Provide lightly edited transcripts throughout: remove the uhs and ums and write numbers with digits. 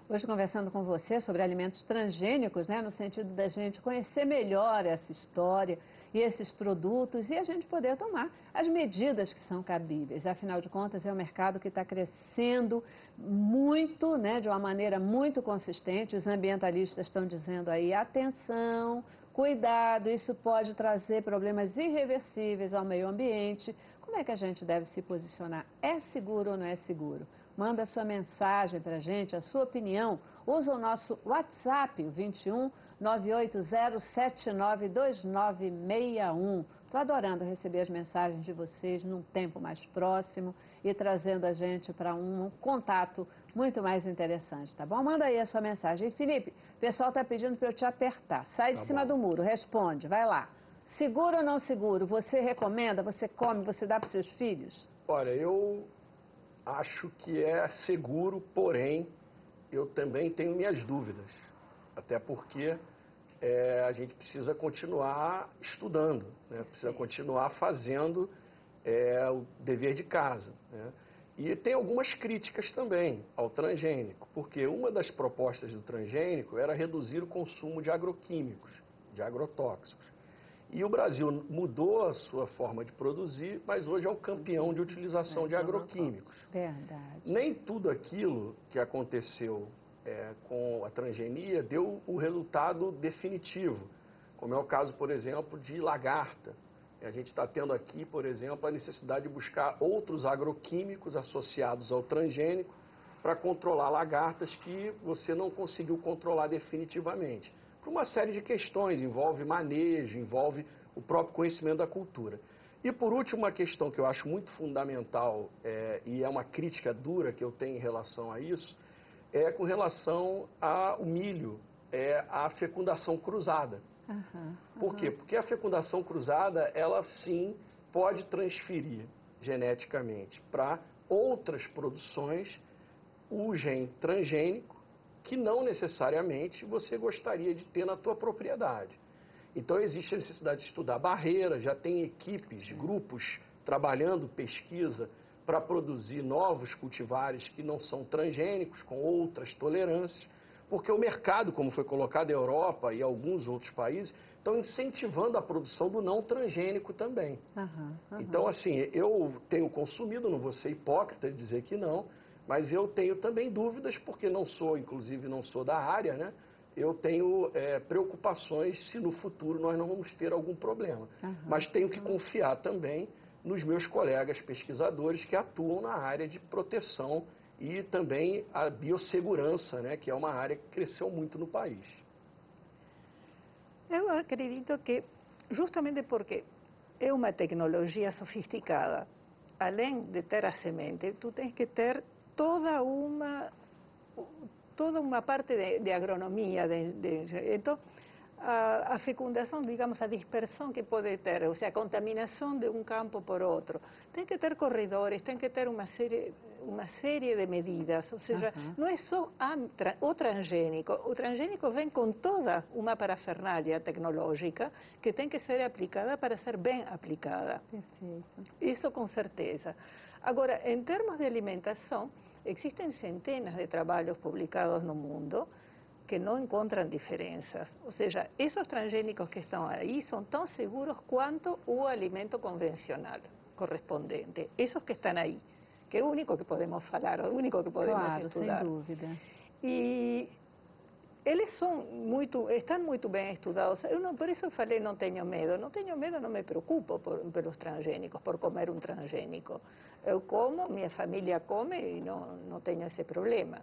Hoje conversando com você sobre alimentos transgênicos, né, no sentido da gente conhecer melhor essa história e esses produtos e a gente poder tomar as medidas que são cabíveis. Afinal de contas, é um mercado que está crescendo muito, né, de uma maneira muito consistente. Os ambientalistas estão dizendo aí, atenção, cuidado, isso pode trazer problemas irreversíveis ao meio ambiente. Como é que a gente deve se posicionar? É seguro ou não é seguro? Manda sua mensagem para a gente, a sua opinião. Usa o nosso WhatsApp, o 21 980792961. Estou adorando receber as mensagens de vocês num tempo mais próximo e trazendo a gente para um contato muito mais interessante, tá bom? Manda aí a sua mensagem. E Felipe, o pessoal está pedindo para eu te apertar. Sai de cima do muro, responde, vai lá. Seguro ou não seguro? Você recomenda, você come, você dá para os seus filhos? Olha, eu acho que é seguro, porém, eu também tenho minhas dúvidas. Até porque a gente precisa continuar estudando, né? Precisa continuar fazendo o dever de casa, né? E tem algumas críticas também ao transgênico, porque uma das propostas do transgênico era reduzir o consumo de agroquímicos, de agrotóxicos. E o Brasil mudou a sua forma de produzir, mas hoje é um campeão de utilização de agroquímicos. Verdade. Nem tudo aquilo que aconteceu com a transgenia deu o resultado definitivo, como é o caso, por exemplo, de lagarta. A gente está tendo aqui, por exemplo, a necessidade de buscar outros agroquímicos associados ao transgênico para controlar lagartas que você não conseguiu controlar definitivamente. Por uma série de questões, envolve manejo, envolve o próprio conhecimento da cultura. E por último, uma questão que eu acho muito fundamental e é uma crítica dura que eu tenho em relação a isso, é com relação ao milho, a fecundação cruzada. Por quê? Porque a fecundação cruzada, ela sim pode transferir geneticamente para outras produções o gene transgênico que não necessariamente você gostaria de ter na tua propriedade. Então existe a necessidade de estudar barreiras, já tem equipes, grupos trabalhando pesquisa para produzir novos cultivares que não são transgênicos, com outras tolerâncias, porque o mercado, como foi colocado, a Europa e alguns outros países, estão incentivando a produção do não transgênico também. Então, assim, eu tenho consumido, não vou ser hipócrita de dizer que não, mas eu tenho também dúvidas, porque não sou, inclusive, não sou da área, né? Eu tenho preocupações se no futuro nós não vamos ter algum problema. Mas tenho que confiar também nos meus colegas pesquisadores que atuam na área de proteção e também a biossegurança, né? Que é uma área que cresceu muito no país. Eu acredito que, justamente porque é uma tecnologia sofisticada, além de ter a semente, tu tens que ter toda uma parte de agronomia. Então, a fecundação, digamos, a dispersão que pode ter, ou seja, a contaminação de um campo por outro, tem que ter corredores, tem que ter uma série de medidas, ou seja, não é só o transgênico vem com toda uma parafernália tecnológica que tem que ser aplicada para ser bem aplicada. Perfeito. Isso com certeza. Agora, em termos de alimentação, existem centenas de trabalhos publicados no mundo que não encontram diferenças. Ou seja, esses transgênicos que estão aí são tão seguros quanto o alimento convencional correspondente. Esses que estão aí, que é o único que podemos falar, o único que podemos estudar. Sem dúvida. E eles estão muito bem estudados. Por isso eu falei, não tenho medo, não me preocupo pelos transgênicos, por comer um transgênico. Eu como, minha família come e não tenho esse problema.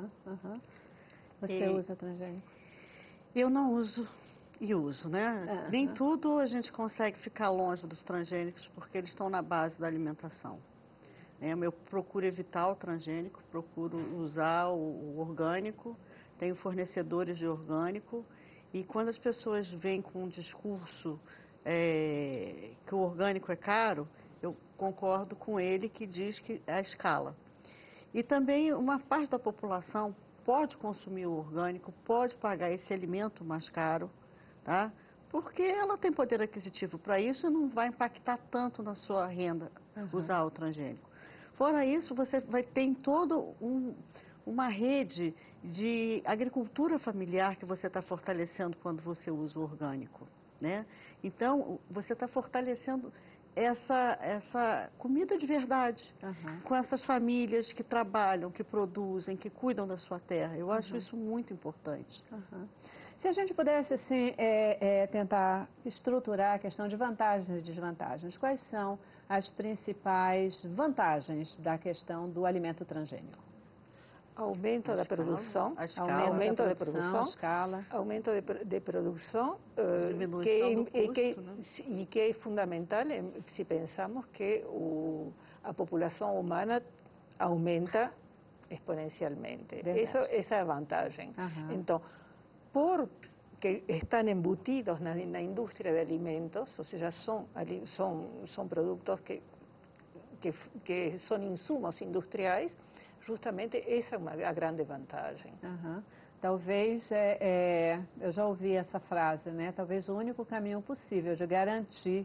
Você usa transgênico? Eu não uso e uso, né? Nem tudo a gente consegue ficar longe dos transgênicos porque eles estão na base da alimentação. Eu procuro evitar o transgênico, procuro usar o orgânico, tenho fornecedores de orgânico e quando as pessoas vêm com um discurso que o orgânico é caro, eu concordo com ele que diz que é a escala. E também uma parte da população pode consumir o orgânico, pode pagar esse alimento mais caro, tá? Porque ela tem poder aquisitivo para isso e não vai impactar tanto na sua renda usar o transgênico. Fora isso, você vai ter todo uma rede de agricultura familiar que você está fortalecendo quando você usa o orgânico, né? Então, você está fortalecendo essa comida de verdade, com essas famílias que trabalham, que produzem, que cuidam da sua terra. Eu acho isso muito importante. Se a gente pudesse, assim, tentar estruturar a questão de vantagens e desvantagens, quais são as principais vantagens da questão do alimento transgênico? Aumento da produção, aumento da produção, escala, aumento de produção, diminuição do custo, né? E que é fundamental se pensamos que a população humana aumenta exponencialmente. Essa é a vantagem. Então, porque estão embutidos na indústria de alimentos, ou seja, são produtos que são insumos industriais, justamente essa é a grande vantagem. Talvez, eu já ouvi essa frase, né? Talvez o único caminho possível de garantir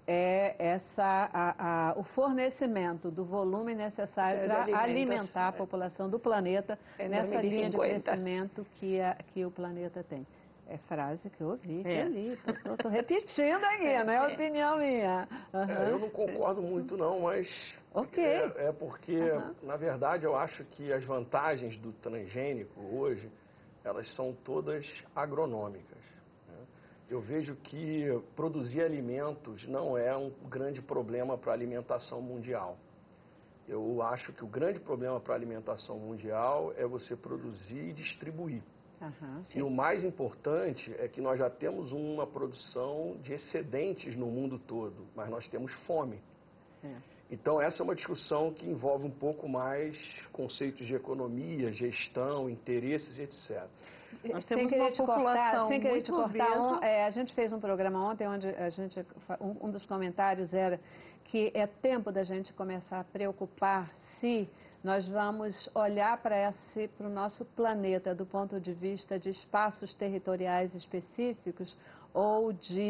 o fornecimento do volume necessário para alimentar a população do planeta nessa linha de crescimento que o planeta tem. É frase que eu ouvi, que eu li. Estou repetindo aqui, não é opinião minha. Eu não concordo muito não, mas é porque, na verdade, eu acho que as vantagens do transgênico hoje, elas são todas agronômicas. Eu vejo que produzir alimentos não é um grande problema para a alimentação mundial. Eu acho que o grande problema para a alimentação mundial é você produzir e distribuir. E o mais importante é que nós já temos uma produção de excedentes no mundo todo, mas nós temos fome. Então, essa é uma discussão que envolve um pouco mais conceitos de economia, gestão, interesses, etc. Nós temos uma população muito obesa. A gente fez um programa ontem onde um dos comentários era que é tempo da gente começar a preocupar se nós vamos olhar para o nosso planeta do ponto de vista de espaços territoriais específicos ou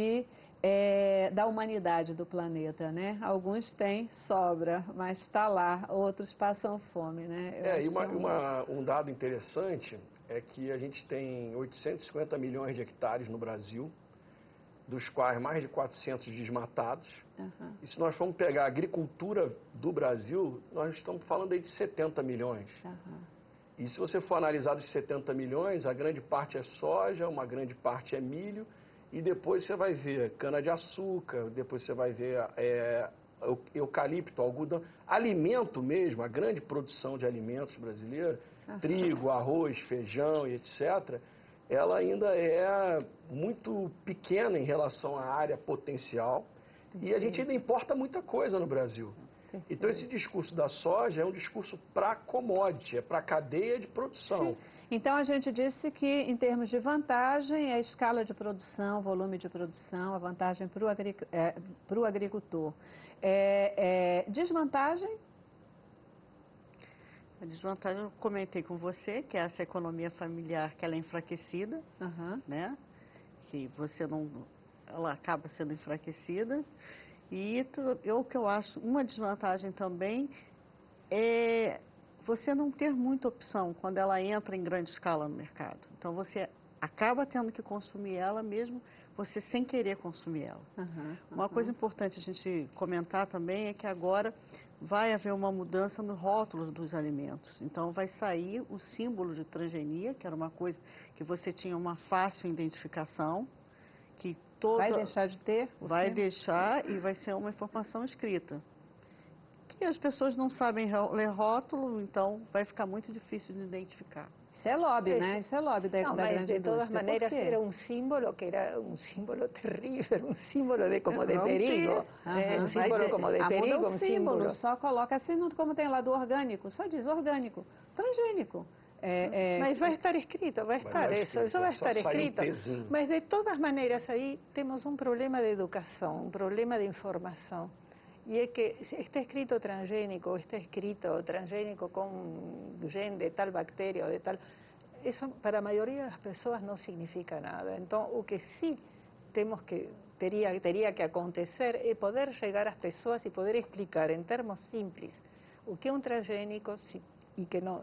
da humanidade do planeta, né? Alguns têm sobra, mas está lá, outros passam fome, né? Um dado interessante é que a gente tem 850 milhões de hectares no Brasil, dos quais mais de 400 desmatados. E se nós formos pegar a agricultura do Brasil, nós estamos falando aí de 70 milhões. E se você for analisar dos 70 milhões, a grande parte é soja, uma grande parte é milho, e depois você vai ver cana-de-açúcar, depois você vai ver eucalipto, algodão, alimento mesmo, a grande produção de alimentos brasileira, trigo, arroz, feijão e etc., ela ainda é muito pequena em relação à área potencial e a gente ainda importa muita coisa no Brasil. Então esse discurso da soja é um discurso para commodity, é para cadeia de produção. Então a gente disse que em termos de vantagem é a escala de produção, volume de produção, a vantagem para o agricultor. Desvantagem? A desvantagem eu comentei com você, que é essa economia familiar que ela é enfraquecida, né? Que você não, ela acaba sendo enfraquecida. E o que eu acho uma desvantagem também é você não ter muita opção quando ela entra em grande escala no mercado. Então você acaba tendo que consumir ela mesmo você sem querer consumir ela. Uma coisa importante a gente comentar também é que agora vai haver uma mudança nos rótulos dos alimentos. Então vai sair o símbolo de transgenia, que era uma coisa que você tinha uma fácil identificação, que vai deixar de ter? Vai deixar e vai ser uma informação escrita. Que as pessoas não sabem ler rótulo, então vai ficar muito difícil de identificar. Isso é lobby, né? Isso é lobby da grande indústria. De todas maneiras, era um símbolo que era um símbolo terrível, um símbolo de perigo. Um símbolo como de perigo, um símbolo. Só coloca assim, como tem lá do orgânico, só diz orgânico, transgênico. Mas vai estar escrito, vai estar isso vai estar escrito. Mas de todas maneiras aí temos um problema de educação, um problema de informação. E é que está escrito transgênico, está escrito transgênico com gene de tal bactéria ou de tal, isso para a maioria das pessoas não significa nada. Então, o que sim teria que acontecer é poder chegar às pessoas e poder explicar em termos simples o que é um transgênico e que não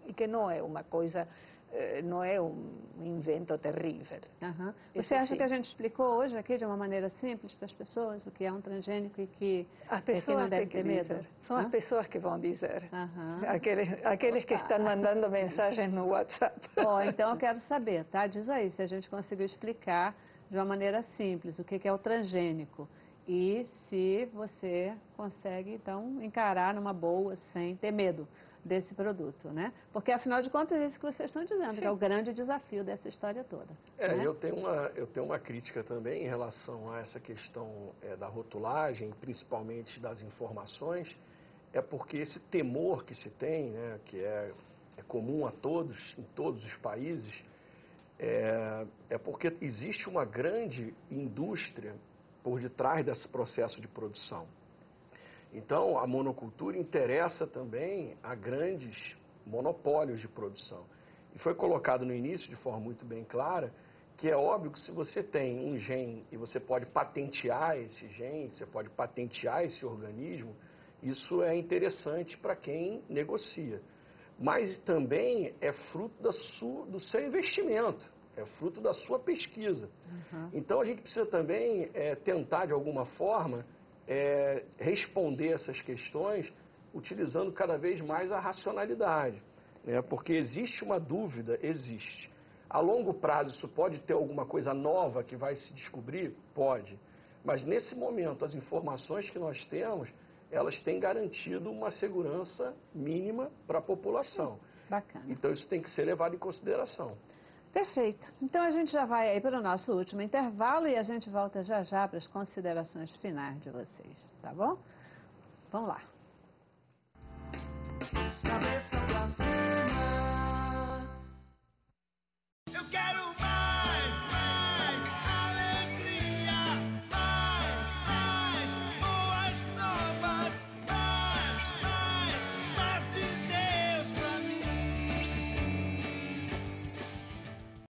e que não é uma coisa, não é um invento terrível. Aham. Isso Você acha sim. que a gente explicou hoje aqui de uma maneira simples para as pessoas o que é um transgênico e que As quem pessoas não deve têm que ter medo? dizer, são as Hã? pessoas que vão dizer. Aham. Aqueles que Opa. estão mandando mensagens no WhatsApp. Ó, então eu quero saber, tá? Diz aí se a gente conseguiu explicar de uma maneira simples o que é o transgênico e se você consegue, então, encarar numa boa, sem ter medo desse produto, né? Porque, afinal de contas, é isso que vocês estão dizendo, que é o grande desafio dessa história toda. Né? Eu tenho uma crítica também em relação a essa questão da rotulagem, principalmente das informações, é porque esse temor que se tem, né, que é comum a todos, em todos os países, é porque existe uma grande indústria por detrás desse processo de produção. Então, a monocultura interessa também a grandes monopólios de produção. E foi colocado no início, de forma muito bem clara, que é óbvio que se você tem um gene e você pode patentear esse gene, você pode patentear esse organismo, isso é interessante para quem negocia. Mas também é fruto do seu investimento, é fruto da sua pesquisa. Uhum. Então, a gente precisa também tentar, de alguma forma, responder essas questões utilizando cada vez mais a racionalidade, né? Porque existe uma dúvida, existe. A longo prazo isso pode ter alguma coisa nova que vai se descobrir? Pode. Mas nesse momento as informações que nós temos, elas têm garantido uma segurança mínima para a população. Bacana. Então isso tem que ser levado em consideração. Perfeito. Então a gente já vai aí para o nosso último intervalo e a gente volta já já para as considerações finais de vocês, tá bom? Vamos lá.